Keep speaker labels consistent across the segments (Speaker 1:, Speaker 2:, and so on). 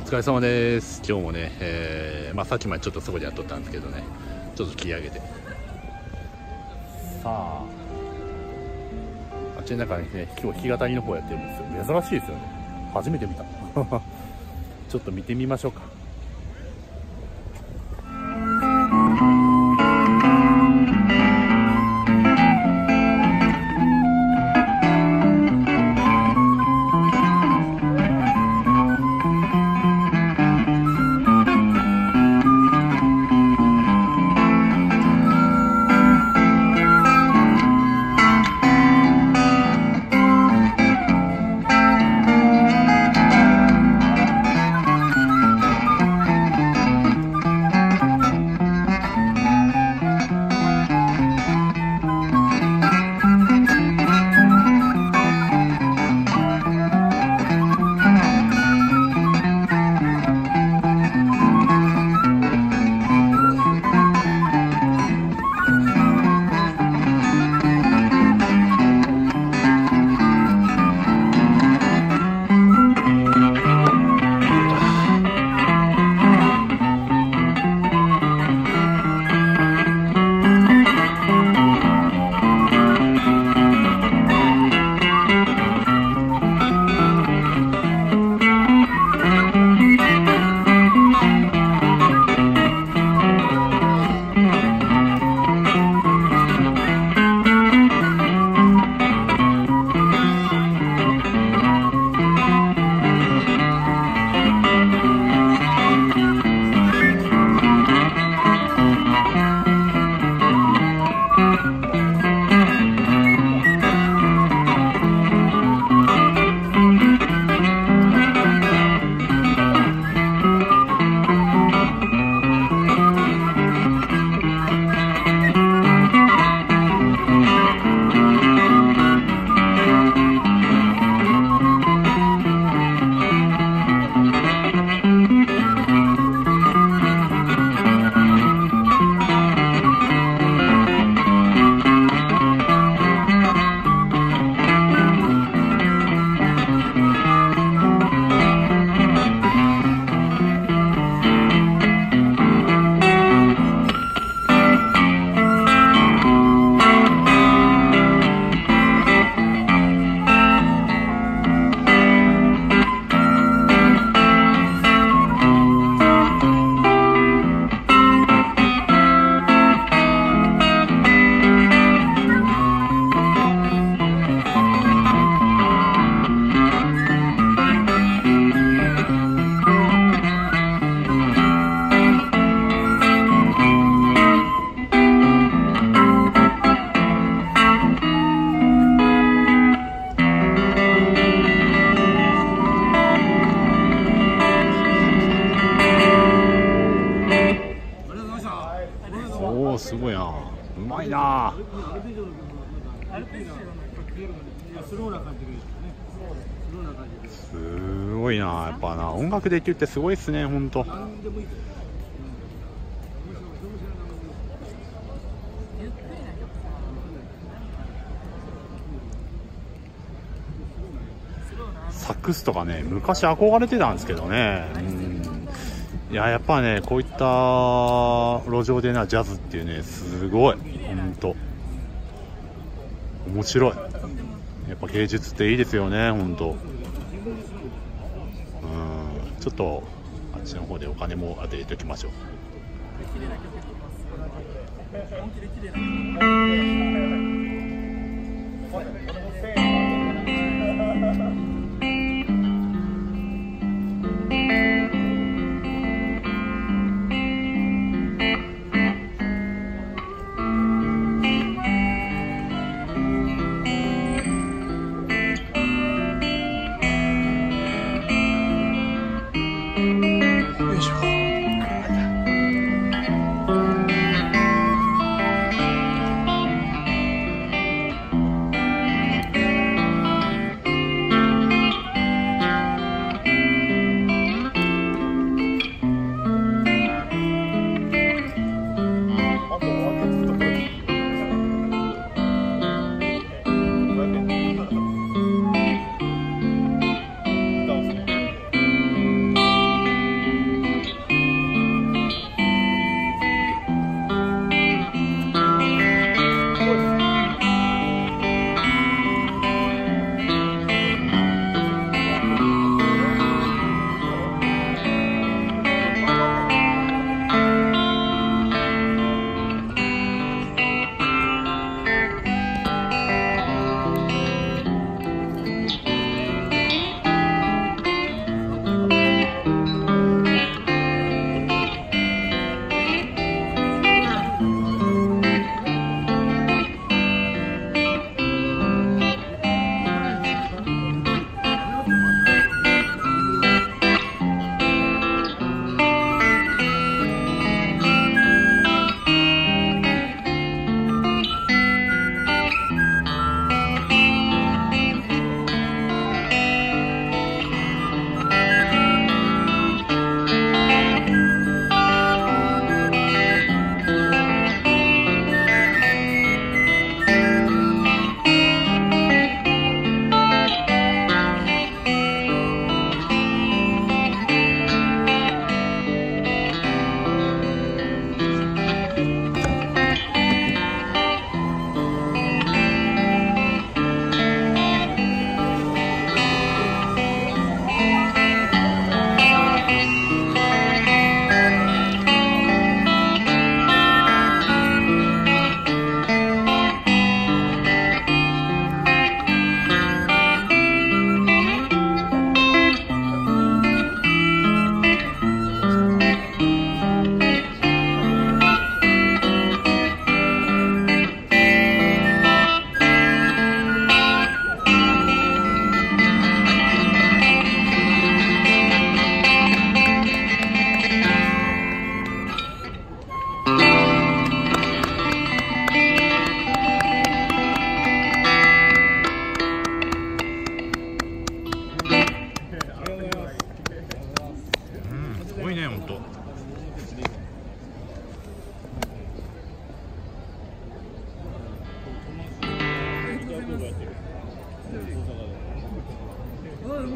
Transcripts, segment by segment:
Speaker 1: 疲れ様です。今日もね、さっきまでちょっとそこでやっとったんですけどね、ちょっと切り上げて、さああっちの中にね、今日弾き語りの方やってるんですよ。珍しいですよね、初めて見たちょっと見てみましょうか。おー、すごいな、うまいな。すごいな、やっぱな、音楽できるってすごいっすね、ほんと。サックスとかね、昔憧れてたんですけどね。いや、やっぱね、こういった路上でなジャズっていうね、すごい、ほんと面白い。やっぱ芸術っていいですよね、ほんと。ちょっとあっちの方でお金も当てておきましょう。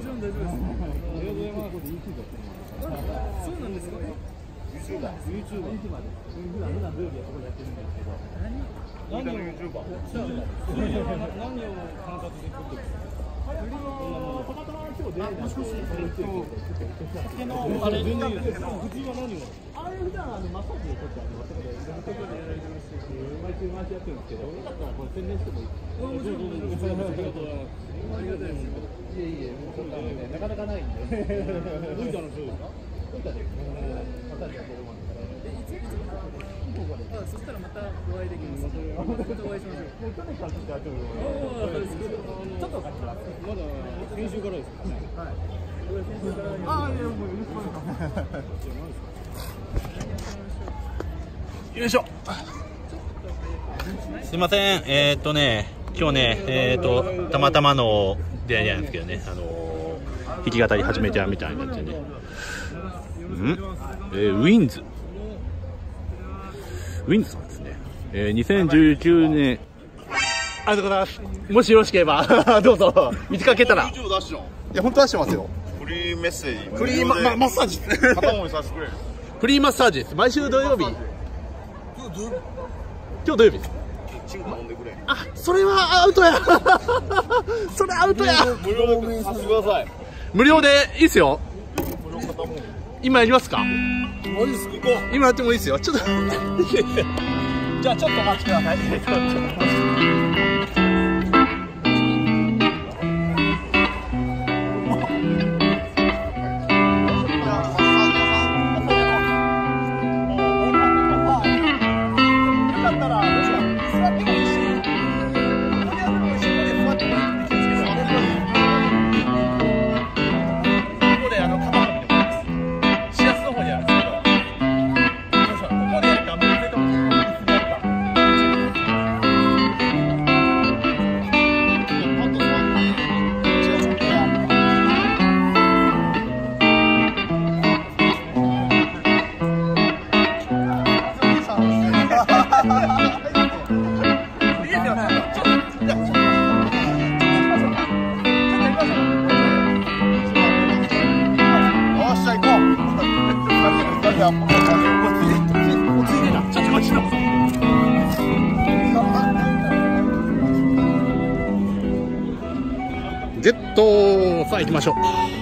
Speaker 2: ちろん大丈夫です。ありがとうございます。そうなんですか。YouTuber で。普段土曜日はそこでやってるんですけど。何を YouTuber？ 何を観察できるんですか。たまたま今日出会いだして、酒のあれ全然いいです。普通は何を？あれ普段マッサージでちょっといろんなところでやられてますし、毎週やってるんですけど、よかったらこれ宣伝してもいいですか？もちろんありがたいです。いえいえ、もうそんなのねなかなかないんで。どういったのそうですか？どういったでマッサージやってるもんですから。そしたらまたお会いできます。またお会いしましょう。去年からずっとやってるので。ちょっと分かってます。まだ先週からですかね。はい。先週から。ああ、いやもうよろしくお願いします。よいしょ。
Speaker 1: すいません、今日ね、たまたまの出会いなんですけどね、弾き語り始めてやみたいなやつでね、ウィンズさんですね、2019年、ありがとうございます。もしよろしければどうぞ見つかけたら。いや本当出してますよ。
Speaker 3: フリーメッセージ。
Speaker 1: フリーマッサージ。
Speaker 3: 片思いさせてくれ。
Speaker 1: フリーマッサージです。毎週土曜日。今日土曜日です。
Speaker 3: チンコ飲んでくれ。
Speaker 1: あ、それはアウトや。それアウトや。
Speaker 3: 無料でさせてください。
Speaker 1: 無料でいいっすよ。今やりますか？
Speaker 3: マジです。行こう。
Speaker 1: 今やってもいいっすよ。ちょっと。じゃあちょっとお待ちください。ゲットさあ行きましょう。